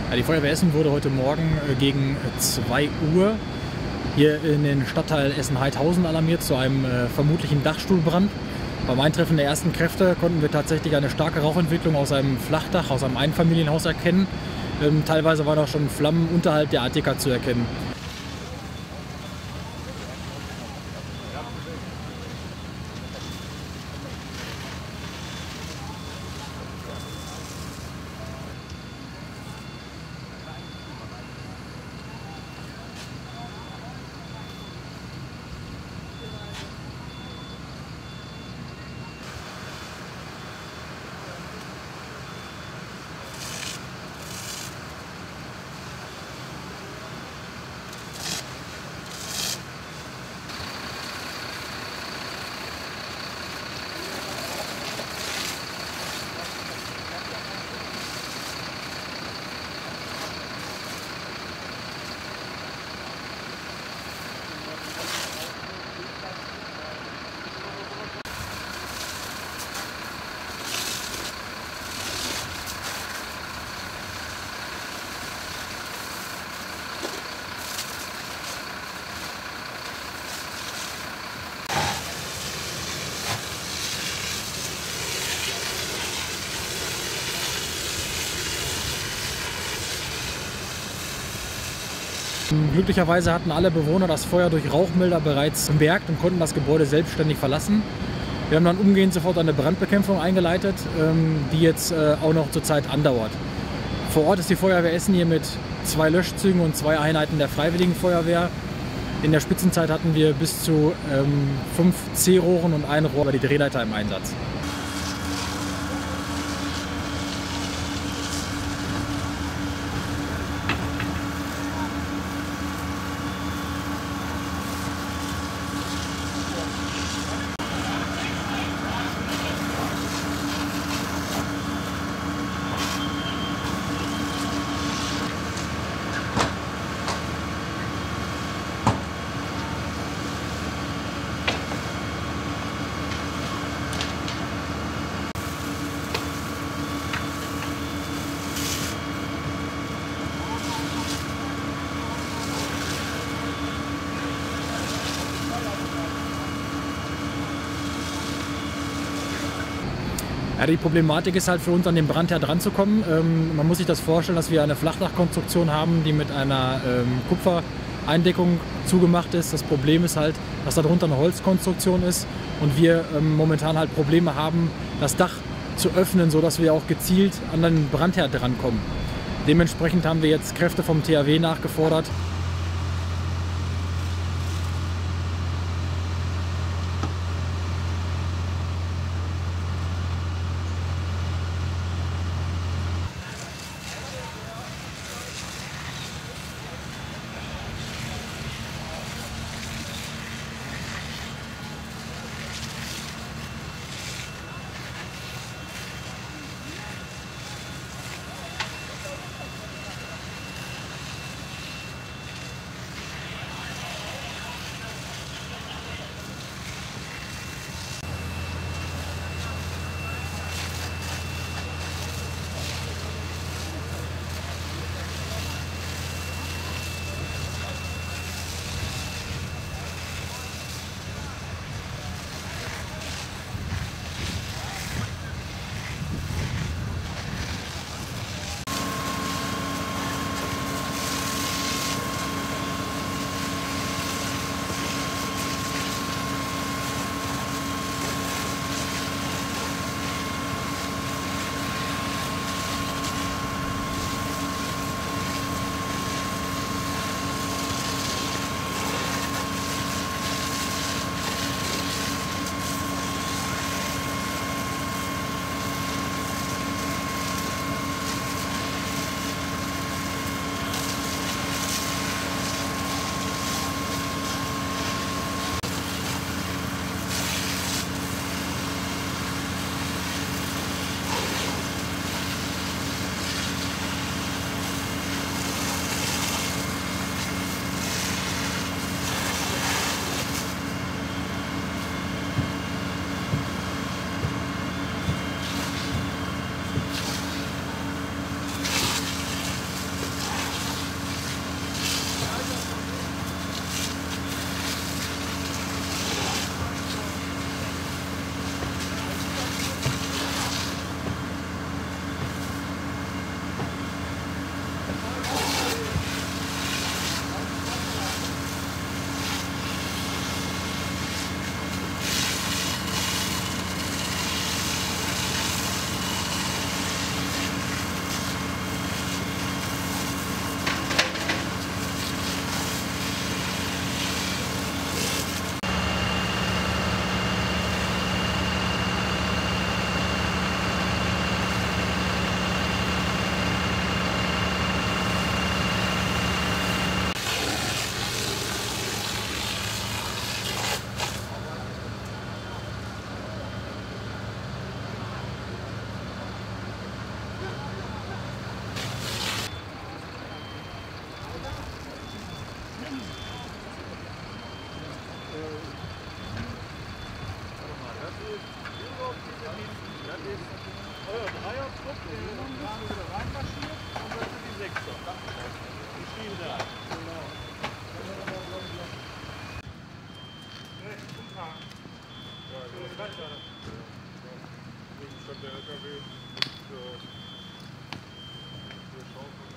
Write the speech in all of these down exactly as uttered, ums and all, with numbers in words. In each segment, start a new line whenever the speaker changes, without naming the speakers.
Ja, die Feuerwehr Essen wurde heute Morgen äh, gegen zwei Uhr hier in den Stadtteil Essen-Heidhausen alarmiert zu einem äh, vermutlichen Dachstuhlbrand. Beim Eintreffen der ersten Kräfte konnten wir tatsächlich eine starke Rauchentwicklung aus einem Flachdach, aus einem Einfamilienhaus erkennen. Ähm, teilweise waren auch schon Flammen unterhalb der Attika zu erkennen. Glücklicherweise hatten alle Bewohner das Feuer durch Rauchmelder bereits bemerkt und konnten das Gebäude selbstständig verlassen. Wir haben dann umgehend sofort eine Brandbekämpfung eingeleitet, die jetzt auch noch zurzeit andauert. Vor Ort ist die Feuerwehr Essen hier mit zwei Löschzügen und zwei Einheiten der Freiwilligen Feuerwehr. In der Spitzenzeit hatten wir bis zu ähm, fünf C-Rohren und ein Rohr über die Drehleiter im Einsatz. Ja, die Problematik ist halt für uns, an den Brandherd ranzukommen. Ähm, man muss sich das vorstellen, dass wir eine Flachdachkonstruktion haben, die mit einer ähm, Kupfereindeckung zugemacht ist. Das Problem ist halt, dass darunter eine Holzkonstruktion ist und wir ähm, momentan halt Probleme haben, das Dach zu öffnen, sodass wir auch gezielt an den Brandherd rankommen. Dementsprechend haben wir jetzt Kräfte vom T H W nachgefordert.
Euer Dreiertrupp, der gerade wieder reinmarschiert und das sind die Sechser. Die schieben da. Genau. Rechts umfahren. Ja, das ist weiter. Links hat der L K W für Schaufel.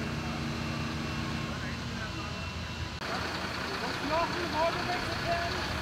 Knochen, Auto wegzukehren.